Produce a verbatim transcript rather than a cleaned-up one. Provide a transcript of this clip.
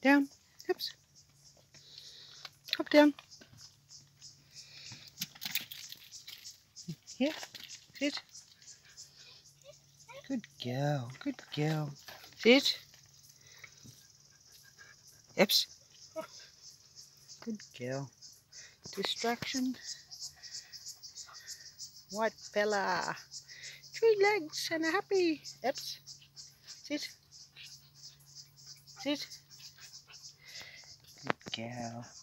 Down. Oops. Hop down. Yeah. Sit. Good girl. Good girl. Sit. Eps. Good girl. Distraction. White fella. Three legs and a happy. Eps. Sit. Sit. Good girl.